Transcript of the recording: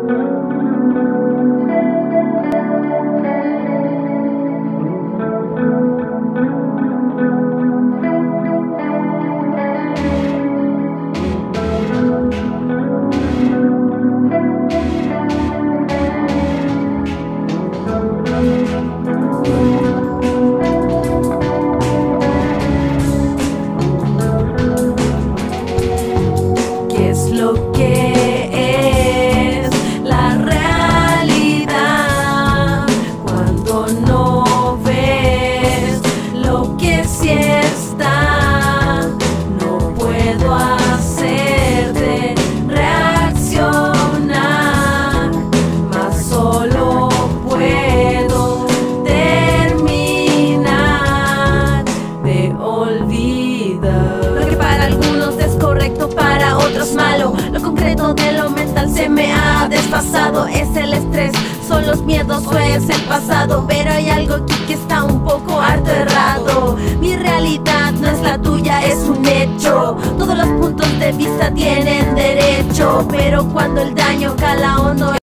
De lo mental se me ha desfasado. Es el estrés, son los miedos o es el pasado. Pero hay algo aquí que está un poco harto errado. Mi realidad no es la tuya, es un hecho. Todos los puntos de vista tienen derecho, pero cuando el daño cala hondo